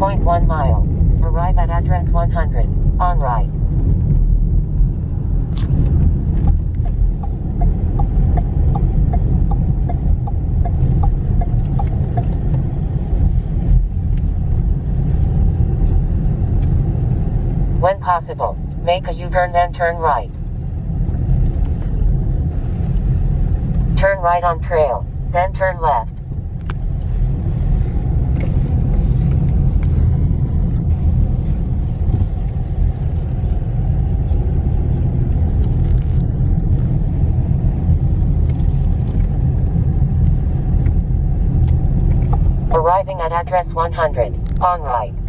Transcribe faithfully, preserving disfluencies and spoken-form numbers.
point one miles. Arrive at address one hundred. On right. When possible, make a U-turn then turn right. Turn right on trail, then turn left. Arriving at address one hundred, on right.